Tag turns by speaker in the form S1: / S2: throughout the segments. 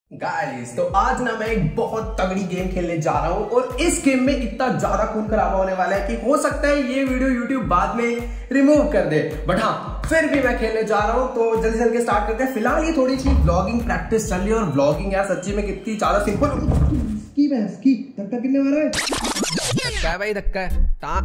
S1: Guys तो आज ना मैं एक बहुत तगड़ी गेम खेलने जा रहा हूं और इस गेम में इतना ज्यादा खून खराबा होने वाला है कि हो सकता है ये वीडियो YouTube बाद में रिमूव कर दे, बट हाँ फिर भी मैं खेलने जा रहा हूं। तो जल्दी जल्दी स्टार्ट करते हैं। फिलहाल ये थोड़ी सी व्लॉगिंग प्रैक्टिस चल रही है और व्लॉगिंग यार सच्ची में कितनी ज्यादा सिंपल की भैंस की धक्का कितने मारा है?
S2: धक्का है भाई, धक्का है।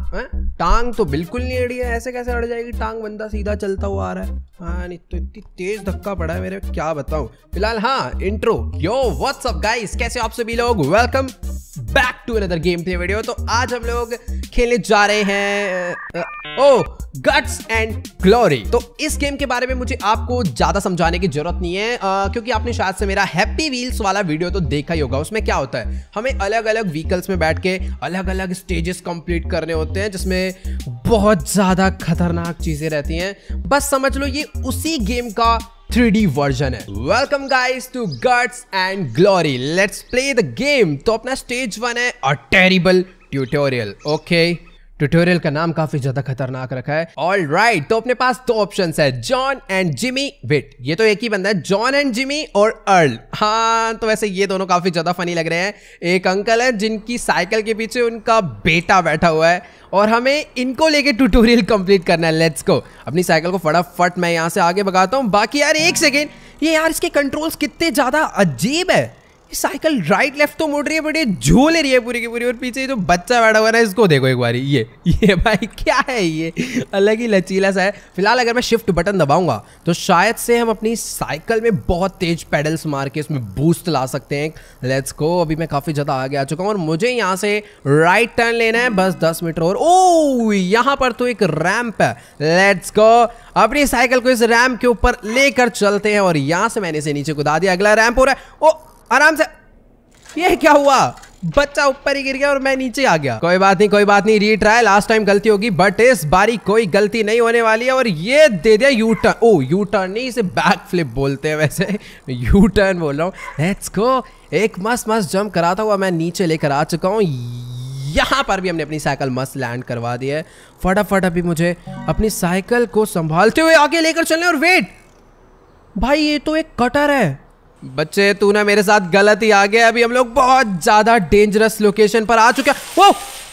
S2: टांग तो बिल्कुल नहीं अड़ी है, ऐसे कैसे अड़ जाएगी टांग? बंदा सीधा चलता हुआ आ रहा है। हाँ नहीं तो इतनी तेज धक्का पड़ा है मेरे, क्या बताऊं। फिलहाल हाँ intro, yo what's up guys, कैसे आप सभी लोग? Welcome back to another game play video. तो आज हम लोग खेलने जा रहे हैं गट्स एंड ग्लोरी। तो इस गेम के बारे में मुझे आपको ज्यादा समझाने की जरूरत नहीं है, क्योंकि आपने शायद से मेरा हैप्पी व्हील्स वाला वीडियो तो देखा ही होगा। उसमें क्या होता है, हमें अलग अलग व्हीकल्स में बैठ के अलग अलग स्टेजेस कंप्लीट करने होते हैं, जिसमें बहुत ज्यादा खतरनाक चीजें रहती हैं। बस समझ लो ये उसी गेम का 3D वर्जन है। Welcome guys to guts and glory, let's play the game. तो अपना स्टेज 1 है a terrible tutorial. Okay, tutorial का नाम काफी ज्यादा खतरनाक रखा है। ऑल राइट, तो अपने पास दो ऑप्शंस है, जॉन एंड जिमी। वेट, ये तो एक ही बंदा है, जॉन एंड जिमी और अर्ल। हाँ तो वैसे ये दोनों काफी ज्यादा फनी लग रहे हैं। एक अंकल है जिनकी साइकिल के पीछे उनका बेटा बैठा हुआ है और हमें इनको लेके ट्यूटोरियल कंप्लीट करना है। Let's go. अपनी साइकिल को फटाफट मैं यहाँ से आगे भगाता हूँ। बाकी यार एक सेकेंड, ये यार इसके कंट्रोल्स कितने ज्यादा अजीब है। साइकिल राइट लेफ्ट तो मुड़ रही है, बड़ी झूल रही है पूरी की पूरी। और पीछे जो बच्चा बैठा हुआ है ना, इसको देखो एक बारी, ये भाई क्या है, ये अलग ही लचीला सा है। फिलहाल अगर मैं शिफ्ट बटन दबाऊंगा तो शायद से हम अपनी साइकिल में बहुत तेज पेडल्स मार के इसमें बूस्ट ला सकते हैं। Let's go. अभी मैं काफी ज्यादा आगे आ चुका हूँ और मुझे यहाँ से राइट टर्न लेना है, बस 10 मीटर और। ओ यहाँ पर तो एक रैंप है। लेट्स गो, अपनी साइकिल को इस रैंप के ऊपर लेकर चलते हैं और यहाँ से मैंने इसे नीचे कूदा दिया। अगला रैंप हो रहा है। ओ आराम से। ये क्या हुआ, बच्चा ऊपर ही गिर गया और मैं नीचे आ गया। कोई बात नहीं, कोई बात नहीं, रीट्राई। लास्ट टाइम गलती होगी बट इस बारी कोई गलती नहीं होने वाली है। और ये दे दिया U turn. Oh U turn नहीं, इसे बैक फ्लिप बोलते हैं वैसे, यू टर्न बोल रहा हूँ। Let's go. एक मस्त मस्त जंप कराता हुआ मैं नीचे लेकर आ चुका हूँ। यहाँ पर भी हमने अपनी साइकिल मस्त लैंड करवा दी है। फटाफट अभी मुझे अपनी साइकिल को संभालते हुए आगे लेकर चलने। और वेट भाई, ये तो एक कटर है। बच्चे तू ना मेरे साथ गलत ही आ गया। अभी हम लोग बहुत ज्यादा डेंजरस लोकेशन पर आ चुके हैं।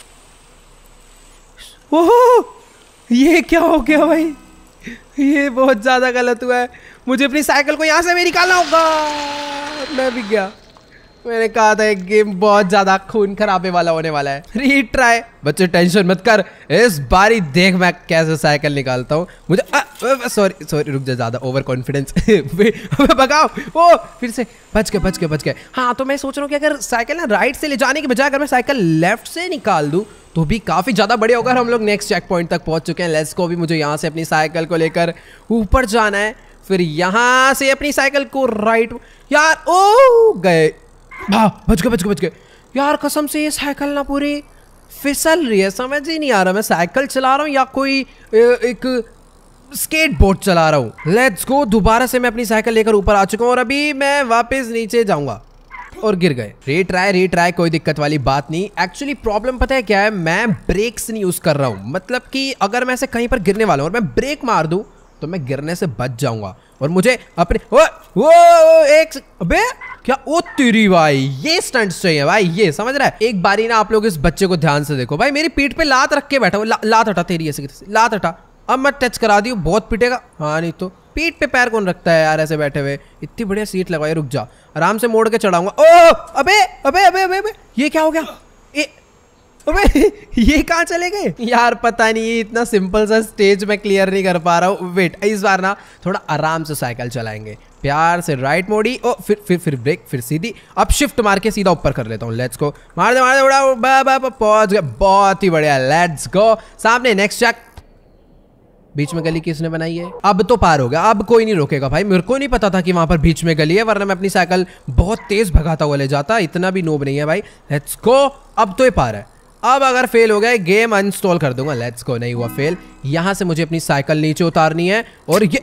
S2: ओह ये क्या हो गया भाई, ये बहुत ज्यादा गलत हुआ है। मुझे अपनी साइकिल को यहां से भी निकालना होगा। मैं भी गया। मैंने कहा था एक गेम बहुत ज्यादा खून खराबे वाला होने वाला है। रीट्राई। बच्चे टेंशन मत कर, इस बारी देख मैं कैसे साइकिल निकालता हूँ। मुझे सॉरी रुक जा, ज्यादा ओवर कॉन्फिडेंस। भगाओ। ओ फिर से बच गए। हाँ तो मैं सोच रहा हूँ कि अगर साइकिल ना राइट से ले जाने के बजाय अगर मैं साइकिल लेफ्ट से निकाल दूँ तो भी काफी ज्यादा बढ़िया होगा। हम लोग नेक्स्ट चेक पॉइंट तक पहुंच चुके हैं। Let's go. भी मुझे यहाँ से अपनी साइकिल को लेकर ऊपर जाना है, फिर यहाँ से अपनी साइकिल को राइट। यार ओ गए, बच गए यार। कसम से ये साइकिल ना पूरी फिसल रही है, समझ ही नहीं आ रहा मैं साइकिल चला रहा हूँ या कोई एक स्केटबोर्ड चला रहा हूँ। Let's go. दोबारा से मैं अपनी साइकिल लेकर ऊपर आ चुका हूँ और अभी मैं वापस नीचे जाऊंगा और गिर गए। रीट्राई, कोई दिक्कत वाली बात नहीं। एक्चुअली प्रॉब्लम पता है क्या है, मैं ब्रेक्स नहीं यूज कर रहा हूँ। मतलब कि अगर मैं ऐसे कहीं पर गिरने वाला हूँ और मैं ब्रेक मार दूँ तो मैं गिरने से बच जाऊंगा। और मुझे अपने अबे क्या, ओ तेरी भाई, ये स्टंट्स चाहिए भाई, ये समझ रहा है। एक बारी ना आप लोग इस बच्चे को ध्यान से देखो भाई, मेरी पीठ पे लात रख के बैठा। लात हटा तेरी, ऐसे लात हटा। अब मैं टच करा दी, बहुत पिटेगा। हाँ नहीं तो पीठ पे पैर कौन रखता है यार ऐसे बैठे हुए। इतनी बढ़िया सीट लगाई, रुक जा, आराम से मोड़ के चढ़ाऊंगा। ओ अबे ये क्या हो गया? अबे ये कहाँ चले गए यार? पता नहीं, इतना सिंपल सा स्टेज में क्लियर नहीं कर पा रहा हूँ। वेट, इस बार ना थोड़ा आराम से साइकिल चलाएंगे, प्यार से राइट मोड़ी। ओ फिर ब्रेक, फिर सीधी। अब शिफ्ट मार के सीधा ऊपर कर लेता हूँ। Let's go. मार दे उड़ा, पहुंच गया। बहुत ही बढ़िया। Let's go. सामने नेक्स्ट चेक। बीच में गली किसने बनाई है? अब तो पार हो गया, अब कोई नहीं रोकेगा भाई। मेरे को नहीं पता था कि वहां पर बीच में गली है, वरना मैं अपनी साइकिल बहुत तेज भगाता हुआ ले जाता। इतना भी नोब नहीं है भाई। Let's go. अब तो ये पार है। अब अगर फेल हो गया गेम अनइंस्टॉल कर दूंगा। Let's go. नहीं हुआ फेल। यहां से मुझे अपनी साइकिल नीचे उतारनी है और ये,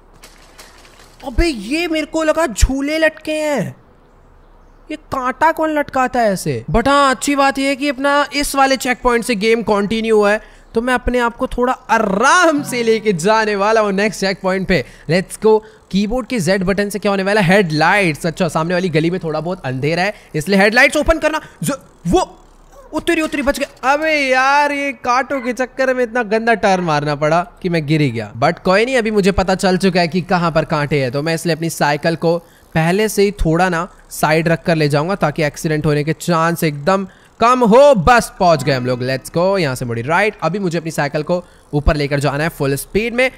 S2: अबे ये मेरे को लगा झूले लटके हैं। ये कांटा कौन लटकाता है ऐसे? बट हाँ अच्छी बात यह है कि अपना इस वाले चेक पॉइंट से गेम कंटिन्यू है, तो मैं अपने आप को थोड़ा आराम से लेके जाने वाला हूँ नेक्स्ट चेक पॉइंट पे। Let's go. कीबोर्ड के Z बटन से क्या होने वाला है? हेडलाइट्स। अच्छा, सामने वाली गली में थोड़ा बहुत अंधेरा है, इसलिए हेडलाइट्स ओपन करना। वो उतरी बच गया। अबे यार, ये कांटों के चक्कर में इतना गंदा टर्न मारना पड़ा कि मैं गिर ही गया। बट कोई नहीं, अभी मुझे पता चल चुका है कि कहाँ पर कांटे हैं, तो मैं इसलिए अपनी साइकिल को पहले से ही थोड़ा ना साइड रख कर ले जाऊंगा ताकि एक्सीडेंट होने के चांस एकदम कम हो। बस पहुंच गए हम लोग। Let's go. यहाँ से मुड़ी राइट। अभी मुझे अपनी साइकिल को ऊपर लेकर जाना है फुल स्पीड में।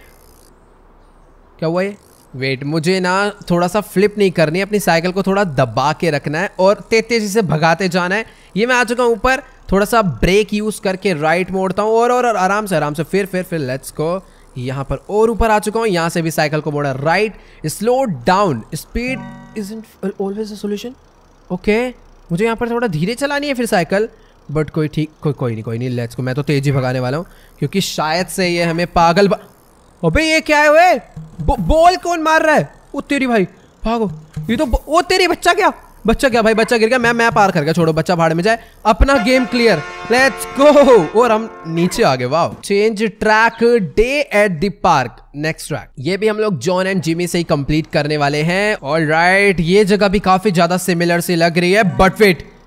S2: क्या हुआ ये? वेट, मुझे ना थोड़ा सा फ्लिप नहीं करनी है, अपनी साइकिल को थोड़ा दबा के रखना है और तेजी से भगाते जाना है। ये मैं आ चुका हूँ ऊपर। थोड़ा सा ब्रेक यूज करके राइट मोड़ता हूँ और आराम से फिर लेट्स गो। यहाँ पर और ऊपर आ चुका हूँ। यहाँ से भी साइकिल को मोड़ा right. Slow down. Speed isn't always a solution. Okay, मुझे यहाँ पर थोड़ा धीरे चलानी है फिर साइकिल, बट कोई नहीं। Let's go. मैं तो तेजी भगाने वाला हूँ क्योंकि शायद से ये हमें पागल अबे ये क्या है? वे बॉल कौन मार रहा है? ओ तेरी भाई, भागो। ये तो ओ तेरी बच्चा क्या भाई? बच्चा गिर गया। मैं पार कर गया। छोड़ो, बच्चा भाड़ में जाए। अपना गेम क्लियर। Let's go. और हम नीचे आ गए। Wow. Change track, day at the park. Next track. ये भी हम लोग जॉन एंड जिमी से ही कंप्लीट करने वाले हैं। ऑलराइट, ये जगह भी काफी ज्यादा सिमिलर सी लग रही है, बट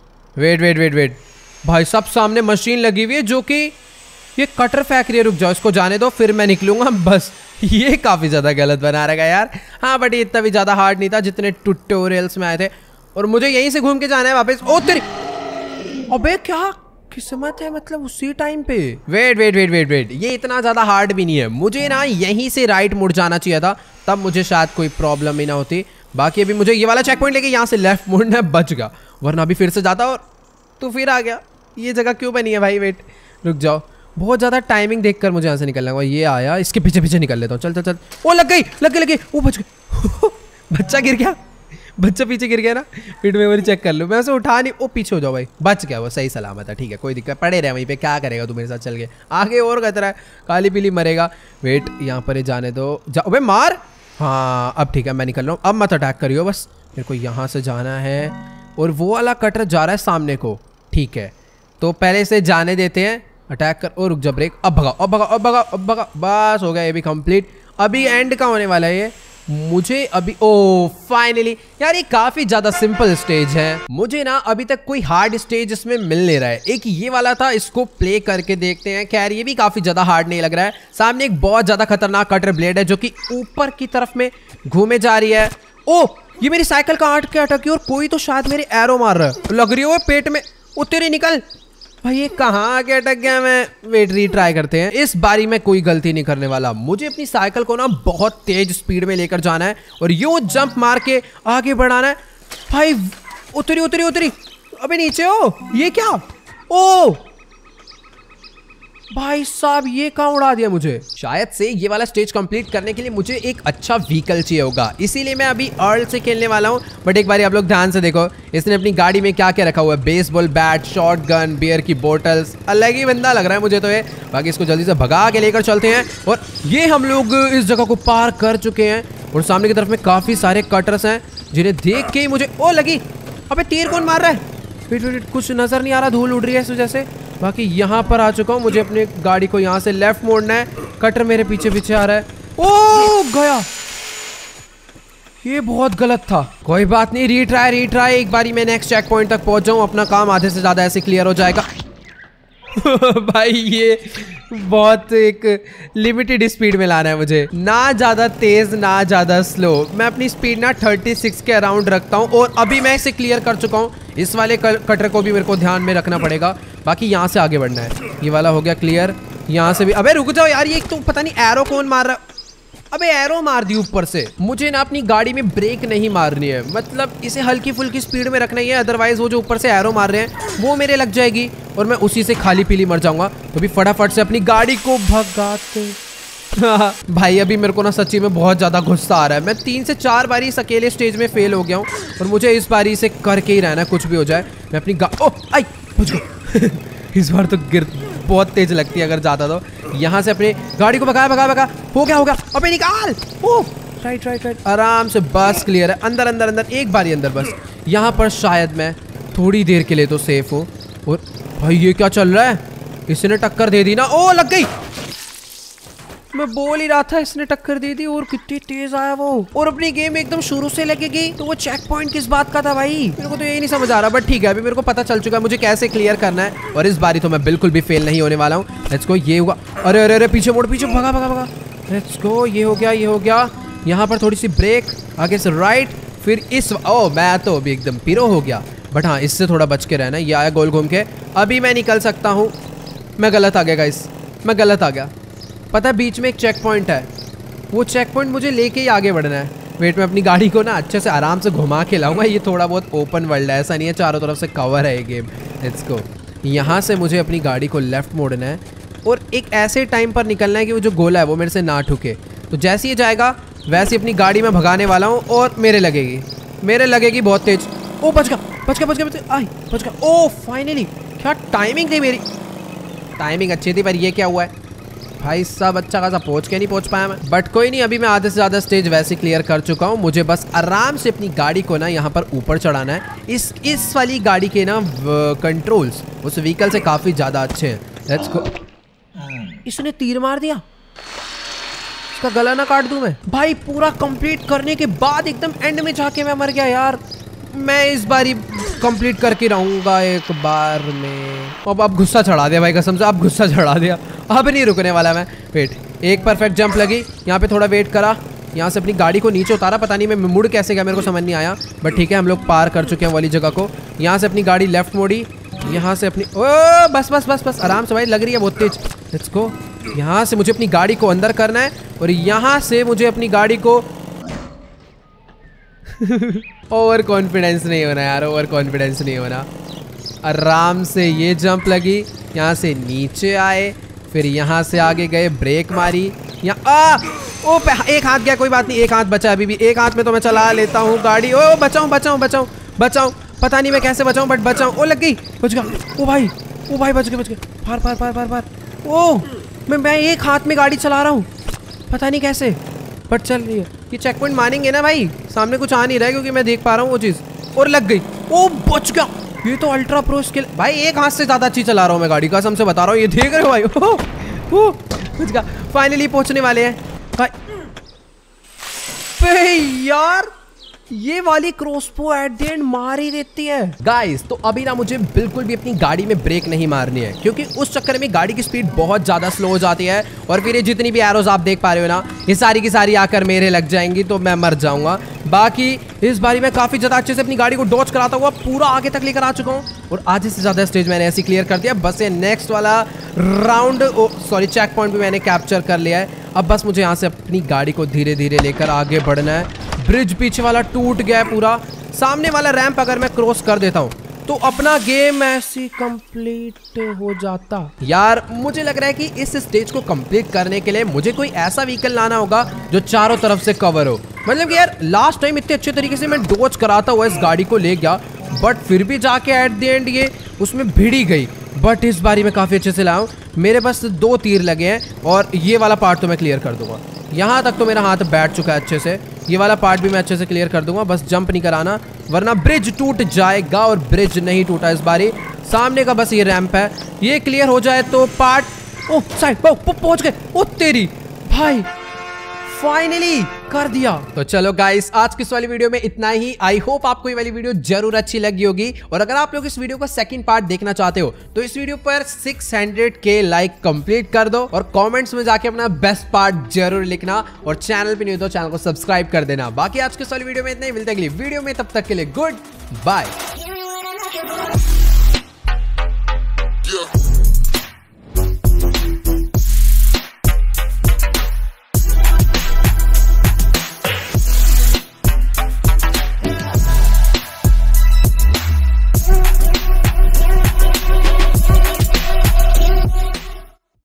S2: वेट भाई, सब सामने मशीन लगी हुई है जो कि ये कटर फेंक रही है। रुक जाओ, इसको जाने दो, फिर मैं निकलूंगा। बस ये काफी ज्यादा गलत बना रहेगा यार। हाँ, बट ये इतना भी ज्यादा हार्ड नहीं था जितने ट्यूटोरियल्स में आए थे। और मुझे यहीं से घूम के जाना है वापस। ओ तेरी, अबे क्या किस्मत है, मतलब उसी टाइम पे। वेट, ये इतना ज्यादा हार्ड भी नहीं है। मुझे ना यहीं से राइट मुड़ जाना चाहिए था, तब मुझे शायद कोई प्रॉब्लम ही ना होती। बाकी अभी मुझे ये वाला चेक पॉइंट लेके यहाँ से लेफ्ट मुड़ना है, बच गया, वरना अभी फिर से जाता और तो फिर आ गया। ये जगह क्यों बनी है भाई? वेट, रुक जाओ। बहुत ज्यादा टाइमिंग देखकर मुझे यहाँ से निकलना होगा। ये आया, इसके पीछे निकल लेता हूँ। चल। ओ लग गई। ओ बच गई। बच्चा गिर गया। बच्चा पीछे गिर गया ना। फिर मेमोरी चेक कर लो। मैं उसे उठा नहीं। ओ पीछे हो जाओ भाई। बच गया, वो सही सलामत है। ठीक है, कोई दिक्कत। पड़े रहे वहीं पे, क्या करेगा तू मेरे साथ चल के? आगे और खतरा है, काली पीली मरेगा। वेट, यहाँ पर जाने दो। अबे मार। हाँ, अब ठीक है, मैं निकल रहा हूँ। अब मत अटैक करियो, बस मेरे को यहाँ से जाना है। और वो वाला कटर जा रहा है सामने को। ठीक है, तो पहले से जाने देते हैं। अटैक कर। और रुक जा, ब्रेक। अब भगा। बस हो गया, ये भी कंप्लीट। अभी एंड का होने वाला है ये। मुझे अभी फाइनली यार, ये काफी ज्यादा सिंपल स्टेज है। मुझे ना अभी तक कोई हार्ड स्टेज इसमें मिल नहीं रहा है। एक ये वाला था, इसको प्ले करके देखते हैं। खैर, ये भी काफी ज्यादा हार्ड नहीं लग रहा है। सामने एक बहुत ज्यादा खतरनाक कटर ब्लेड है जो कि ऊपर की तरफ में घूमे जा रही है। ओ, ये मेरी साइकिल का आट के अटकी और कोई तो शायद मेरे एरो मार रहा है। लग रही हो पेट में। ओ तेरे निकल भाई, ये कहाँ आके अटक गया मैं? वेट, रीट्राई करते हैं। इस बारी मैं कोई गलती नहीं करने वाला। मुझे अपनी साइकिल को ना बहुत तेज स्पीड में लेकर जाना है और यूं जंप मार के आगे बढ़ाना है। भाई उतरी। अबे नीचे हो, ये क्या? ओ भाई साहब, ये कहाँ उड़ा दिया मुझे? शायद से ये वाला स्टेज कंप्लीट करने के लिए मुझे एक अच्छा व्हीकल चाहिए होगा, इसीलिए मैं अभी अर्ल से खेलने वाला हूँ। बट एक बार आप लोग ध्यान से देखो, इसने अपनी गाड़ी में क्या क्या रखा हुआ है। Baseball bat, shot gun, beer की बोटल्स। अलग ही बंदा लग रहा है मुझे तो ये। बाकी इसको जल्दी से भगा के लेकर चलते हैं। और ये हम लोग इस जगह को पार कर चुके हैं और सामने की तरफ में काफी सारे कटर्स हैं जिन्हें देख के ही मुझे ओ लगी। अबे तीर कौन मार रहा है? वेट, कुछ नजर नहीं आ रहा, धूल उड़ रही है इस वजह से। बाकी यहाँ पर आ चुका हूँ। मुझे अपनी गाड़ी को यहाँ से लेफ्ट मोड़ना है। कटर मेरे पीछे आ रहा है। ओ गया, ये बहुत गलत था। कोई बात नहीं, रीट्राई। एक बारी मैं नेक्स्ट चेक पॉइंट तक पहुंच जाऊँ, अपना काम आधे से ज्यादा ऐसे क्लियर हो जाएगा। भाई ये बहुत एक लिमिटेड स्पीड में लाना है मुझे, ना ज्यादा तेज ना ज्यादा स्लो। मैं अपनी स्पीड ना 36 के अराउंड रखता हूँ और अभी मैं इसे क्लियर कर चुका हूँ। इस वाले कटर को भी मेरे को ध्यान में रखना पड़ेगा। बाकी यहाँ से आगे बढ़ना है। ये वाला हो गया क्लियर। यहाँ से भी। अबे रुक जाओ यार, ये तो पता नहीं एरो कौन मार रहा। अबे एरो मार दी ऊपर से। मुझे ना अपनी गाड़ी में ब्रेक नहीं मारनी है, मतलब इसे हल्की फुल्की स्पीड में रखना ही है, अदरवाइज वो जो ऊपर से एरो मार रहे हैं वो मेरे लग जाएगी और मैं उसी से खाली पीली मर जाऊंगा। तो भी फटाफट से अपनी गाड़ी को भगाते। भाई अभी मेरे को ना सच्ची में बहुत ज्यादा गुस्सा आ रहा है। मैं 3 से 4 बारी इस अकेले स्टेज में फेल हो गया हूँ और मुझे इस बारी से करके ही रहना, कुछ भी हो जाए। मैं अपनी इस बार तो गिर बहुत तेज लगती है अगर ज्यादा। तो यहाँ से अपनी गाड़ी को भगा। हो गया। अबे निकाल। Oh right. आराम से। बस क्लियर है। अंदर एक बारी अंदर बस। यहाँ पर शायद मैं थोड़ी देर के लिए तो सेफ हूँ। और भाई ये क्या चल रहा है? इसने टक्कर दे दी ना। ओ लग गई। मैं बोल ही रहा था इसने टक्कर दी थी और कितनी तेज आया वो, और अपनी गेम एकदम शुरू से लगेगी। तो वो चेक पॉइंट किस बात का था भाई, मेरे को तो यही नहीं समझ आ रहा। बट ठीक है, अभी मेरे को पता चल चुका है मुझे कैसे क्लियर करना है, और इस बारी तो मैं बिल्कुल भी फेल नहीं होने वाला हूँ। लेट्स गो, ये हुआ। अरे अरे अरे पीछे मोड़, पीछे भगा भगा भगा। लेट्स गो, ये हो गया, ये हो गया। यहाँ पर थोड़ी सी ब्रेक, आगे से राइट, फिर इस मैं तो अभी एकदम पीरो हो गया। बट हाँ, इससे थोड़ा बच के रहना। ये आया गोल घूम के, अभी मैं निकल सकता हूँ। मैं गलत आ गया गाइस, मैं गलत आ गया। पता है बीच में एक चेक पॉइंट है, वो चेक पॉइंट मुझे लेके ही आगे बढ़ना है। वेट में अपनी गाड़ी को ना अच्छे से आराम से घुमा के लाऊंगा। ये थोड़ा बहुत ओपन वर्ल्ड है, ऐसा नहीं है चारों तरफ से कवर है ये गेम। लेट्स गो, यहाँ से मुझे अपनी गाड़ी को लेफ्ट मोड़ना है और एक ऐसे टाइम पर निकलना है कि वो जो गोला है वो मेरे से ना ठुके। तो जैसे ही जाएगा वैसे अपनी गाड़ी में भगाने वाला हूँ और मेरे लगेगी बहुत तेज। ओ बच गया, बच गया, बच गया, बच गया, आई बच गया। ओ फाइनली, क्या टाइमिंग थी मेरी, टाइमिंग अच्छी थी। पर ये क्या हुआ है भाई साहब, अच्छा खासा पहुंच के नहीं पहुंच पाया मैं। बट कोई नहीं, अभी मैं आधे से ज़्यादा स्टेज वैसे क्लियर कर चुका हूँ। मुझे बस आराम से अपनी गाड़ी को ना यहाँ पर ऊपर चढ़ाना है। इस वाली गाड़ी के ना कंट्रोल्स उस व्हीकल से काफ़ी ज़्यादा अच्छे हैं। Let's go. इसने तीर मार दिया, इसका गला ना काट दूं मैं भाई। पूरा कंप्लीट करने के बाद एकदम एंड में जाके मैं मर गया यार। मैं इस बारी कंप्लीट करके रहूंगा एक बार में। अब गुस्सा चढ़ा दिया भाई, कसम से अब गुस्सा चढ़ा दिया। अब नहीं रुकने वाला मैं। वेट, एक परफेक्ट जंप लगी, यहाँ पे थोड़ा वेट करा, यहाँ से अपनी गाड़ी को नीचे उतारा। पता नहीं मैं मुड़ कैसे गया, मेरे को समझ नहीं आया। बट ठीक है, हम लोग पार कर चुके हैं वाली जगह को। यहाँ से अपनी गाड़ी लेफ्ट मोड़ी, यहाँ से अपनी ओ बस बस बस बस आराम से भाई, लग रही है बहुत तेज। Let's go. यहाँ से मुझे अपनी गाड़ी को अंदर करना है और यहाँ से मुझे अपनी गाड़ी को ओवर कॉन्फिडेंस नहीं होना यार, ओवर कॉन्फिडेंस नहीं होना। आराम से ये जंप लगी, यहाँ से नीचे आए, फिर यहाँ से आगे गए, ब्रेक मारी, यहाँ ओ एक हाथ गया, कोई बात नहीं, एक हाथ बचा अभी भी। एक हाथ में तो मैं चला लेता हूँ गाड़ी। ओ बचाऊँ बचाऊँ बचाऊँ बचाऊँ, पता नहीं मैं कैसे बचाऊँ बट बचाऊँ। ओ लग गई, बच गया। ओ भाई बच गए। फार फार फार फार फार। ओ मैं एक हाथ में गाड़ी चला रहा हूँ, पता नहीं कैसे बट चल रही है। ये चेक पॉइंट मानेंगे ना भाई, सामने कुछ आ नहीं रहा है क्योंकि मैं देख पा रहा हूँ वो चीज़। और लग गई, ओ बच गया। ये तो अल्ट्रा प्रो स्किल भाई, एक हाथ से ज़्यादा अच्छी चला रहा हूँ मैं गाड़ी, कसम से बता रहा हूँ। ये देख रहे हो भाई, बच गया। फाइनली पहुँचने वाले हैं भाई। यार ये वाली क्रॉसबो एट द एंड मार ही देती है गाइस। तो अभी ना मुझे बिल्कुल भी अपनी गाड़ी में ब्रेक नहीं मारनी है, क्योंकि उस चक्कर में गाड़ी की स्पीड बहुत ज्यादा स्लो हो जाती है। और फिर ये जितनी भी एरोज आप देख पा रहे हो ना, ये सारी की सारी आकर मेरे लग जाएंगी तो मैं मर जाऊंगा। बाकी इस बारी मैं काफी ज्यादा अच्छे से अपनी गाड़ी को डॉज कराता हुआ पूरा आगे तक लेकर आ चुका हूँ और आधे से ज्यादा स्टेज मैंने ऐसे क्लियर कर दिया। बस ये नेक्स्ट वाला राउंड, सॉरी चेक पॉइंट भी मैंने कैप्चर कर लिया है। अब बस मुझे यहाँ से अपनी गाड़ी को धीरे धीरे लेकर आगे बढ़ना है। ब्रिज पीछे वाला टूट गया है पूरा, सामने वाला रैंप अगर मैं क्रॉस कर देता हूँ तो अपना गेम ऐसे कंप्लीट हो जाता। यार मुझे लग रहा है कि इस स्टेज को कंप्लीट करने के लिए मुझे कोई ऐसा व्हीकल लाना होगा जो चारों तरफ से कवर हो। मतलब कि यार लास्ट टाइम इतने अच्छे तरीके से मैं डॉज कराता हुआ इस गाड़ी को ले गया, बट फिर भी जाके एट द एंड ये उसमें भिड़ी गई। बट इस बारी मैं काफ़ी अच्छे से लाया हूँ। मेरे पास 2 तीर लगे हैं और ये वाला पार्ट तो मैं क्लियर कर दूंगा। यहाँ तक तो मेरा हाथ बैठ चुका है अच्छे से, ये वाला पार्ट भी मैं अच्छे से क्लियर कर दूंगा। बस जंप नहीं कराना वरना ब्रिज टूट जाएगा, और ब्रिज नहीं टूटा इस बारी। सामने का बस ये रैंप है, ये क्लियर हो जाए तो पार्ट ओ साइड पहुंच गए। ओ तेरी भाई, फाइनली कर दिया। तो चलो गाइस, आज की इस वाली वीडियो में इतना ही। आई होप आपको ये वाली वीडियो जरूर अच्छी लगी होगी, और अगर आप लोग इस वीडियो का सेकंड पार्ट देखना चाहते हो तो इस वीडियो पर 600K लाइक कंप्लीट कर दो और कमेंट्स में जाके अपना बेस्ट पार्ट जरूर लिखना, और चैनल पे नहीं हो तो चैनल को सब्सक्राइब कर देना। बाकी आज की इस वाली वीडियो में इतना ही, मिलते हैं अगली वीडियो में, तब तक के लिए गुड बाय।